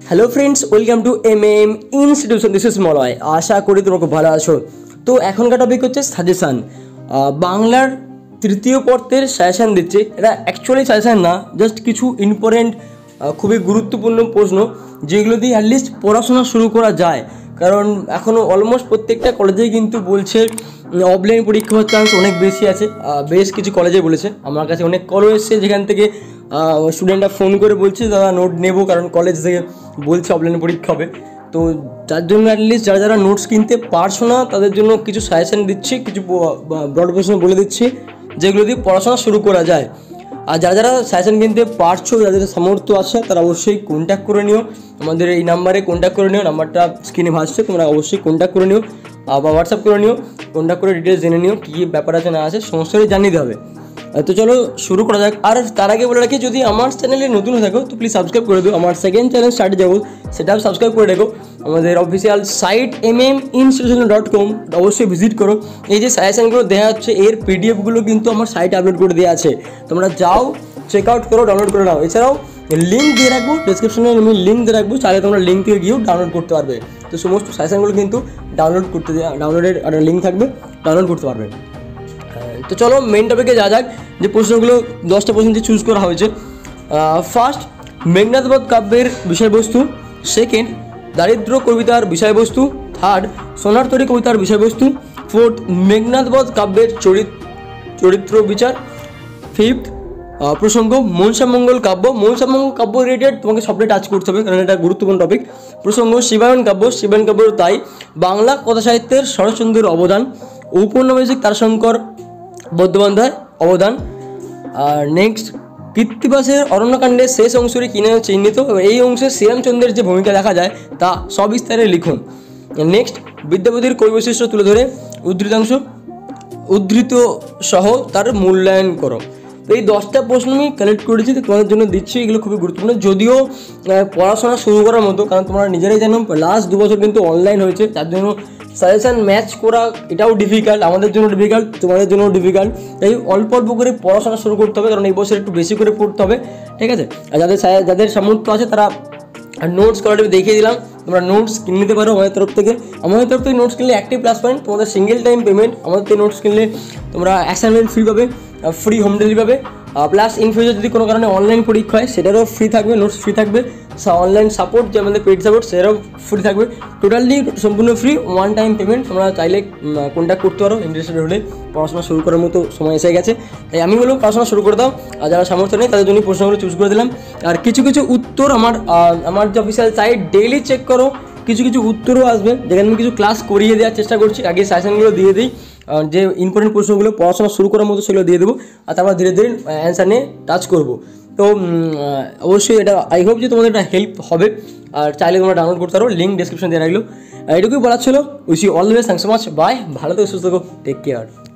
Hello friends, welcome to MM institution. This is Malay. আশা করি তোমরা খুব ভালো আছো। তো এখনকার টপিক হচ্ছে সাজেশান। বাংলার তৃতীয় পত্রের সাজেশান দিচ্ছে। এটা অ্যাকচুয়ালি সাজেশান না, জাস্ট কিছু ইম্পর্টেন্ট খুবই গুরুত্বপূর্ণ প্রশ্ন যেগুলো দিয়ে অ্যাটলিস্ট পড়াশোনা শুরু করা যায়। কারণ এখনও অলমোস্ট প্রত্যেকটা কলেজেই কিন্তু বলছে অফলাইন পরীক্ষা হওয়ার চান্স অনেক বেশি আছে। বেশ কিছু কলেজে বলেছে, আমার কাছে অনেক কলও এসছে যেখান থেকে স্টুডেন্টরা ফোন করে বলছে দাদা নোট নেবো, কারণ কলেজ থেকে বলছে অফলাইনে পরীক্ষা হবে। তো তার জন্য অ্যাটলিস্ট যারা যারা নোটস কিনতে পারছো না তাদের জন্য কিছু সাজেশন দিচ্ছি, কিছু ব্রড প্রশ্ন বলে দিচ্ছি যেগুলো দিয়ে পড়াশোনা শুরু করা যায়। আর যারা যারা সাজেশন কিনতে পারছো, যাদের সামর্থ্য আছে, তারা অবশ্যই কন্ট্যাক্ট করে নিও। আমাদের এই নাম্বারে কন্ট্যাক্ট করে নিও, নাম্বারটা স্ক্রিনে ভাসছে, তোমরা অবশ্যই কন্ট্যাক্ট করে নিও বা হোয়াটসঅ্যাপ করে নিও। কন্ট্যাক্ট করে ডিটেলস জেনে নিও কী ব্যাপার আছে না আছে, সমস্তটাই জানিয়ে দিতে হবে। তো চলো শুরু করা যাক। আর তার আগে বলে রাখি, যদি আমার চ্যানেলে নতুন হয়ে থাকো তো প্লিজ সাবস্ক্রাইব করে দিও। আমার সেকেন্ড চ্যানেল স্টার্টে যাবো, সেটাও সাবস্ক্রাইব করে রেখো। আমাদের অফিসিয়াল সাইট MMinstitution.com অবশ্যই ভিজিট করো। এই যে সাজেশনগুলো দেওয়া হচ্ছে এর পিডিএফগুলো কিন্তু আমার সাইটে আপলোড করে দেওয়া আছে, তোমরা যাও চেক আউট করো, ডাউনলোড করে নাও। এছাড়াও লিঙ্ক দিয়ে রাখবো ডিসক্রিপশনে, আমি লিঙ্ক দিয়ে রাখবো, চাইলে তোমরা লিঙ্ক থেকে গিয়েও ডাউনলোড করতে পারবে। তো সমস্ত সাজেশনগুলো কিন্তু ডাউনলোডের একটা লিঙ্ক থাকবে, ডাউনলোড করতে পারবে। তো চলো মেন টপিকে যা যাক। যে প্রশ্নগুলো 10টা প্রশ্ন দিয়ে চুজ করা হয়েছে। ফার্স্ট, মেঘনাদবধ কাব্যের বিষয়বস্তু। সেকেন্ড, দারিদ্র কবিতার বিষয়বস্তু। থার্ড, সোনার তরী কবিতার বিষয়বস্তু। ফোর্থ, মেঘনাদবধ কাব্যের চরিত্র বিচার। ফিফথ প্রসঙ্গ, মনসামঙ্গল কাব্য। মনসামঙ্গল কাব্য রিলেটেড তোমাকে সবটাই টাচ করতে হবে, কারণ এটা গুরুত্বপূর্ণ টপিক। প্রসঙ্গ, শিবায়ন কাব্য। শিবায়ন কাব্য তাই। বাংলা কথা সাহিত্যের শরৎচন্দ্রের অবদান। ঔপন্যাসিক তারাশঙ্কর বন্দ্যোপাধ্যায় অবদান। আর নেক্সট, কৃত্তিবাসের অরণ্যকাণ্ডের শেষ অংশটি কিনে চিহ্নিত। এই অংশে শ্রীরামচন্দ্রের যে ভূমিকা দেখা যায় তা সবিস্তারে লিখুন। নেক্সট, বিদ্যাপতির কৈবৈশিষ্ট্য তুলে ধরে উদ্ধৃত সহ তার মূল্যায়ন করো। তো এই 10টা প্রশ্ন আমি কালেক্ট করেছি, তোমাদের জন্য দিচ্ছি। এগুলো খুবই গুরুত্বপূর্ণ, যদিও পড়াশোনা শুরু করার মতো, কারণ তোমরা নিজেরাই জানো লাস্ট 2 বছর কিন্তু অনলাইন হয়েছে, তার জন্য সাজেশান ম্যাচ করা এটাও ডিফিকাল্ট, আমাদের জন্য ডিফিকাল্ট, তোমাদের জন্য ডিফিকাল্ট। তাই অল্প অল্প করে পড়াশোনা শুরু করতে হবে, কারণ এই বছর একটু বেশি করে পড়তে হবে, ঠিক আছে? আর যাদের সামর্থ্য আছে তারা নোটস কোয়ালিটি দেখিয়ে দিলাম, তোমরা নোটস কিনে নিতে পারো আমাদের তরফ থেকে। আমাদের তরফ থেকে নোটস কিনলে একটি প্লাস পয়েন্ট, তোমাদের সিঙ্গেল টাইম পেমেন্ট। আমাদের থেকে নোটস কিনলে তোমরা অ্যাসাইনমেন্ট ফ্রি পাবে, ফ্রি হোম ডেলিভারি পাবে। প্লাস ইন ফিউচার যদি কোনো কারণে অনলাইন পরীক্ষা হয় সেটারও ফ্রি থাকবে, নোটস ফ্রি থাকবে। অনলাইন সাপোর্ট যে আমাদের পেড সাপোর্ট সেটাও ফ্রি থাকবে। টোটালি সম্পূর্ণ ফ্রি, ওয়ান টাইম পেমেন্ট। তোমরা চাইলে কন্ট্যাক্ট করতে পারো ইন্টারেস্টেড হলে। পড়াশোনা শুরু করার মতো সময় এসে গেছে, তাই আমি বলবো পড়াশোনা শুরু করে দাও। আর যারা সামর্থ্য নেই তাদের জন্য প্রশ্নগুলো চুজ করে দিলাম। আর কিছু কিছু উত্তর আমার যে অফিসিয়াল সাইট ডেইলি চেক করো, কিছু কিছু উত্তরও আসবে যেখানে আমি কিছু ক্লাস করিয়ে দেওয়ার চেষ্টা করছি। আগে সাজেশনগুলো দিয়ে দিই, যে ইম্পর্টেন্ট প্রশ্নগুলো পড়াশোনা শুরু করার মতো সেগুলো দিয়ে দেবো, আর তারপর ধীরে ধীরে অ্যান্সার নিয়ে টাচ করবো। তো অবশ্যই এটা আই হোপ যে তোমাদের এটা হেল্প হবে। আর চাইলে তোমরা ডাউনলোড করতে পারো, লিঙ্ক ডিসক্রিপশন দিয়ে রাখলো। এটুকুই বলার ছিল। Wish you all the best, thanks so much, bye. ভালো থেকো, সুস্থ থেকো, টেক কেয়ার।